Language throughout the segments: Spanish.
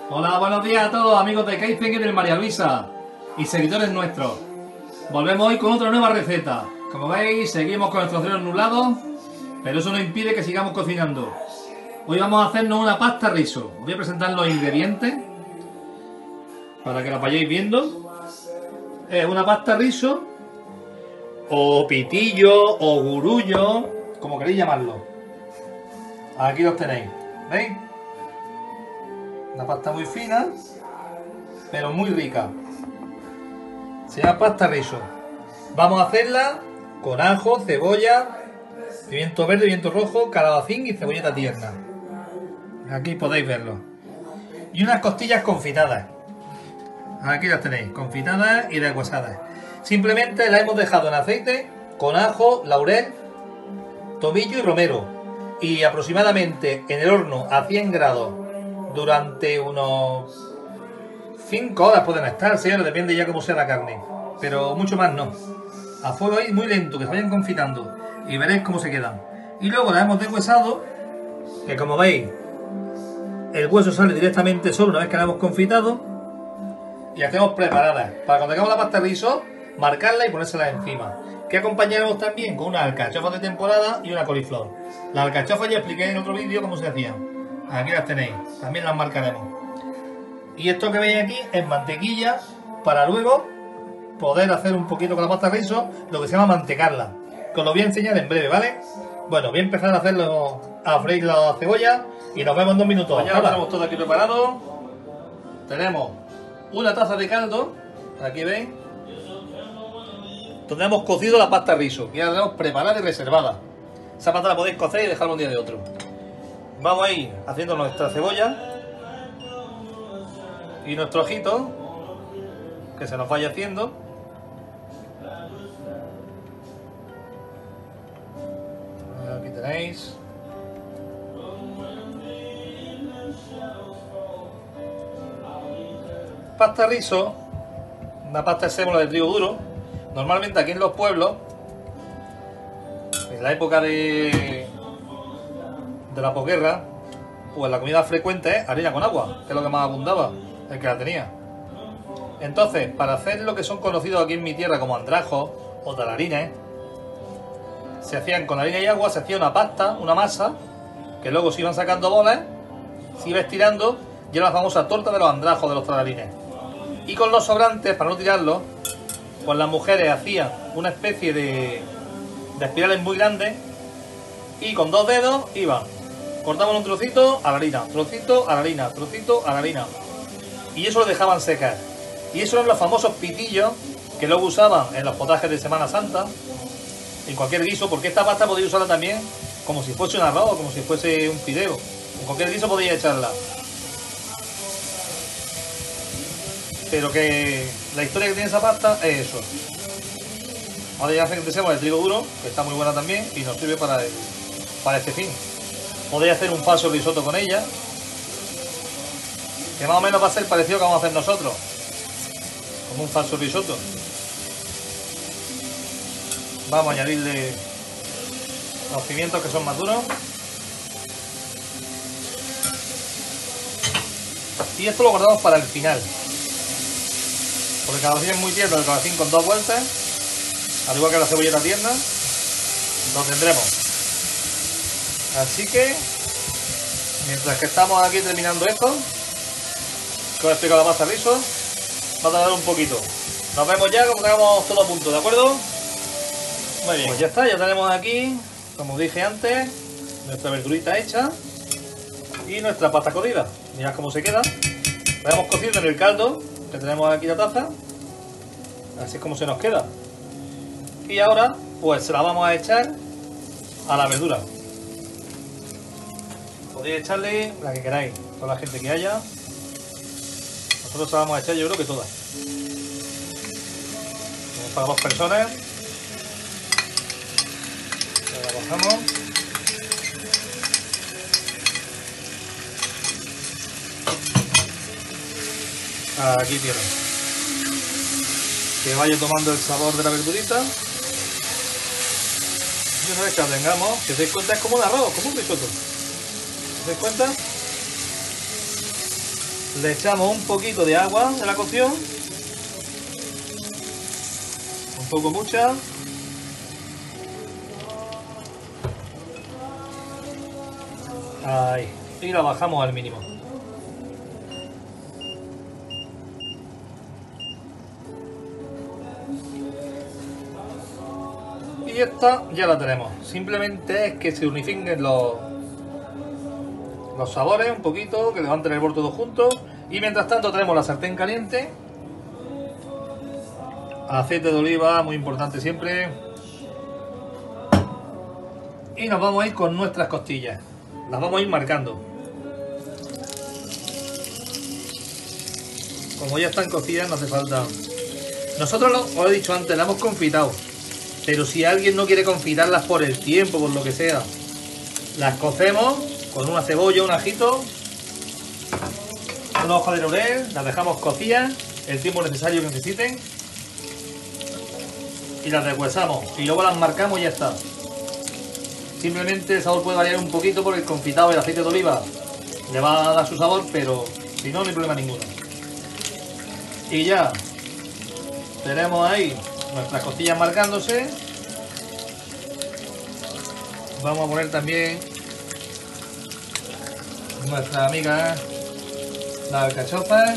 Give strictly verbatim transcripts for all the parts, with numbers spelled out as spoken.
Hola, buenos días a todos amigos de Kaizen y del María Luisa y seguidores nuestros. Volvemos hoy con otra nueva receta. Como veis, seguimos con nuestros cielos nublados, pero eso no impide que sigamos cocinando. Hoy vamos a hacernos una pasta riso. Os voy a presentar los ingredientes para que la vayáis viendo. Es una pasta riso o pitillo o gurullo, como queréis llamarlo. Aquí los tenéis, ¿veis? Una pasta muy fina, pero muy rica. Se llama pasta riso. Vamos a hacerla con ajo, cebolla, pimiento verde, pimiento rojo, calabacín y cebolleta tierna. Aquí podéis verlo. Y unas costillas confitadas. Aquí las tenéis, confitadas y deshuesadas. Simplemente las hemos dejado en aceite con ajo, laurel, tomillo y romero. Y aproximadamente en el horno a cien grados durante unos cinco horas pueden estar, señores, depende ya cómo sea la carne. Pero mucho más no. A fuego ahí muy lento, que se vayan confitando. Y veréis cómo se quedan. Y luego las hemos deshuesado, que como veis, el hueso sale directamente solo una vez que la hemos confitado. Y las tenemos preparadas para cuando tengamos la pasta riso, marcarla y ponérsela encima. Que acompañaremos también con unas alcachofas de temporada y una coliflor. Las alcachofas ya expliqué en otro vídeo cómo se hacían. Aquí las tenéis, también las marcaremos. Y esto que veis aquí es mantequilla para luego poder hacer un poquito con la pasta riso, lo que se llama mantecarla. Que os lo voy a enseñar en breve, ¿vale? Bueno, voy a empezar a hacerlo, a freír la cebolla y nos vemos en dos minutos. Ya lo tenemos todo aquí preparado. Tenemos una taza de caldo, aquí veis, donde hemos cocido la pasta riso. Ya la tenemos preparada y reservada. Esa pasta la podéis cocer y dejarla un día de otro. Vamos a ir haciendo nuestra cebolla y nuestro ajito, que se nos vaya haciendo. Aquí tenéis. Pasta riso, una pasta de sémola de trigo duro. Normalmente aquí en los pueblos, en la época de, de la posguerra, pues la comida frecuente es harina con agua, que es lo que más abundaba, el que la tenía. Entonces, para hacer lo que son conocidos aquí en mi tierra como andrajos o talarines, se hacían con harina y agua, se hacía una pasta, una masa, que luego se iban sacando bolas, se iba estirando, y era la famosa torta de los andrajos de los talarines. Y con los sobrantes, para no tirarlos, pues las mujeres hacían una especie de, de espirales muy grandes y con dos dedos iban, cortaban un trocito a la harina, trocito a la harina, trocito a la harina, y eso lo dejaban secar. Y esos eran los famosos pitillos que luego usaban en los potajes de Semana Santa, en cualquier guiso, porque esta pasta podéis usarla también como si fuese un arroz, como si fuese un fideo. En cualquier guiso podéis echarla. Pero que la historia que tiene esa pasta es eso. Ahora ya hacemos de trigo duro, que está muy buena también y nos sirve para, el, para este fin. Podéis hacer un falso risotto con ella, que más o menos va a ser parecido a lo que vamos a hacer nosotros, como un falso risotto. Vamos a añadirle los pimientos que son más duros. Y esto lo guardamos para el final, porque el calabacín es muy tierno, el calabacín con dos vueltas, al igual que la cebolleta tierna, lo tendremos. Así que, mientras que estamos aquí terminando esto, que os he explicado la pasta riso, va a tardar un poquito. Nos vemos ya cuando tengamos todo a punto, ¿de acuerdo? Muy bien, pues ya está, ya tenemos aquí, como dije antes, nuestra verdurita hecha y nuestra pasta cocida. Mirad cómo se queda. La hemos cocido en el caldo, que tenemos aquí la taza. Así es como se nos queda. Y ahora, pues se la vamos a echar a la verdura. Podéis echarle la que queráis, toda la gente que haya. Nosotros se la vamos a echar, yo creo que todas. Para dos personas. La bajamos. Aquí tiene. Que vaya tomando el sabor de la verdurita. Y una vez que la tengamos, que os dais cuenta, es como un arroz, como un risotto. ¿Os dais cuenta? Le echamos un poquito de agua de la cocción. Un poco mucha. Ahí. Y la bajamos al mínimo. Y esta ya la tenemos. Simplemente es que se unifiquen los, los sabores un poquito, que levanten el bol todo junto. Y mientras tanto tenemos la sartén caliente. Aceite de oliva, muy importante siempre. Y nos vamos a ir con nuestras costillas. Las vamos a ir marcando. Como ya están cocidas, no hace falta. Nosotros, lo, os he dicho antes, las hemos confitado. Pero si alguien no quiere confitarlas por el tiempo, por lo que sea, las cocemos con una cebolla, un ajito, una hoja de laurel, las dejamos cocidas el tiempo necesario que necesiten y las deshuesamos. Y luego las marcamos y ya está. Simplemente el sabor puede variar un poquito por el confitado del aceite de oliva. Le va a dar su sabor, pero si no, no hay problema ninguno. Y ya tenemos ahí nuestras costillas marcándose. Vamos a poner también nuestra amiga la alcachofa.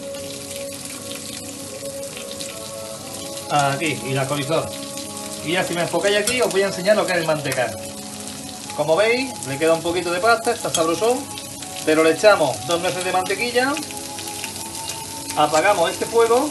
Aquí, y la coliflor. Y ya si me enfocáis aquí os voy a enseñar lo que es el mantecar. Como veis, le queda un poquito de pasta, está sabrosón, pero le echamos dos nueces de mantequilla, apagamos este fuego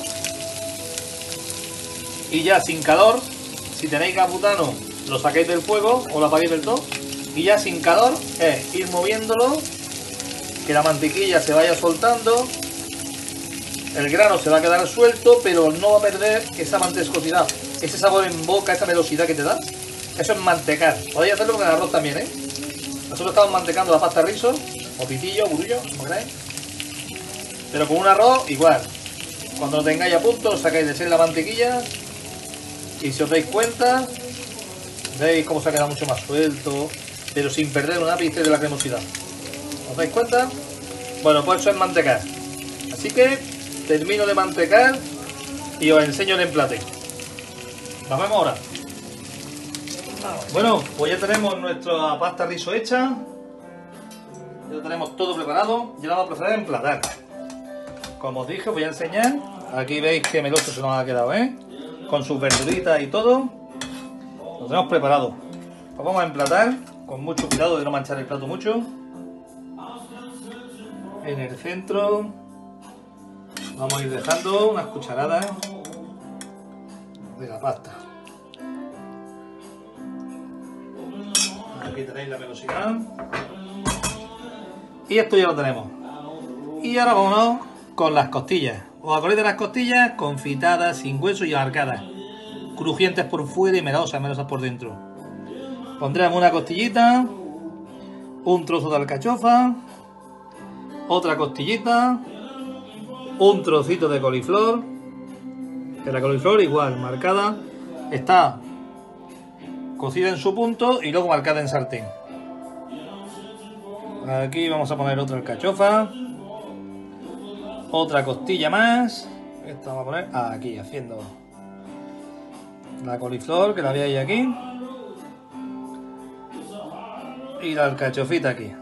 y ya sin calor, si tenéis gas butano, lo saquéis del fuego o lo apaguéis del todo, y ya sin calor es ir moviéndolo, que la mantequilla se vaya soltando, el grano se va a quedar suelto, pero no va a perder esa mantescosidad, ese sabor en boca, esa melosidad que te da. Eso es mantecar. Podéis hacerlo con el arroz también, ¿eh? Nosotros estamos mantecando la pasta riso, o pitillo, burullo, como queráis. Pero con un arroz, igual. Cuando lo tengáis a punto, sacáis de ser la mantequilla. Y si os dais cuenta, veis cómo se ha quedado mucho más suelto, pero sin perder un ápice de la cremosidad. ¿Os dais cuenta? Bueno, pues eso es mantecar. Así que termino de mantecar y os enseño el emplate. Nos vemos ahora. Bueno, pues ya tenemos nuestra pasta riso hecha. Ya lo tenemos todo preparado. Ya lo vamos a proceder a emplatar. Como os dije, os voy a enseñar. Aquí veis que meloso se nos ha quedado, ¿eh? Con sus verduritas y todo. Lo tenemos preparado. Pues vamos a emplatar con mucho cuidado de no manchar el plato mucho. En el centro vamos a ir dejando unas cucharadas de la pasta. Aquí tenéis la velocidad. Y esto ya lo tenemos. Y ahora vámonos con las costillas. ¿Os acordáis de las costillas? Confitadas, sin hueso y alargadas. Crujientes por fuera y melosas, melosas por dentro. Pondremos una costillita, un trozo de alcachofa, otra costillita, un trocito de coliflor. Que la coliflor igual, marcada. Está cocida en su punto y luego marcada en sartén. Aquí vamos a poner otra alcachofa, otra costilla más. Esta vamos a poner aquí, haciendo la coliflor, que la veis aquí, y la alcachofita aquí.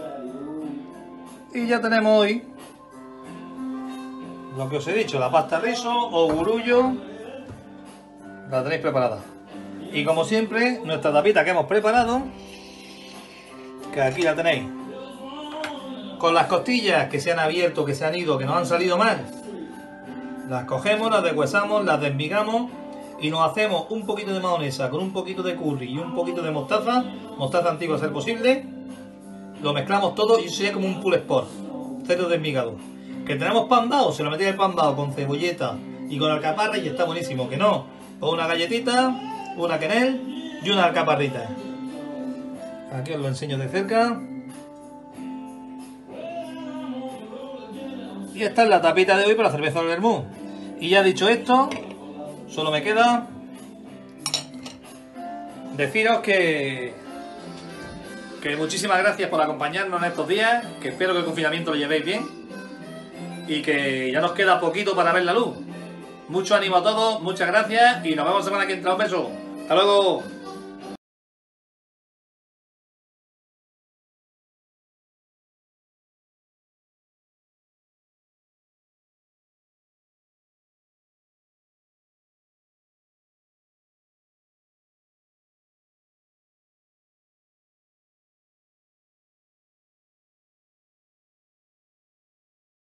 Y ya tenemos hoy lo que os he dicho, la pasta riso o gurullo, la tenéis preparada. Y como siempre, nuestra tapita que hemos preparado, que aquí la tenéis, con las costillas que se han abierto, que se han ido, que nos han salido mal, las cogemos, las deshuesamos, las desmigamos y nos hacemos un poquito de mayonesa con un poquito de curry y un poquito de mostaza, mostaza antigua a ser posible, lo mezclamos todo y eso sería como un pulled pork, cerdo desmigado. Que tenemos pan dado, se lo metéis el pan dado con cebolleta y con alcaparra y está buenísimo. Que no, con una galletita, una quenel y una alcaparrita. Aquí os lo enseño de cerca. Y esta es la tapita de hoy para la cerveza del vermú. Y ya dicho esto, solo me queda deciros que que muchísimas gracias por acompañarnos en estos días, que espero que el confinamiento lo llevéis bien. y que ya nos queda poquito para ver la luz. Mucho ánimo a todos, muchas gracias y nos vemos semana que entra. Un beso. Hasta luego.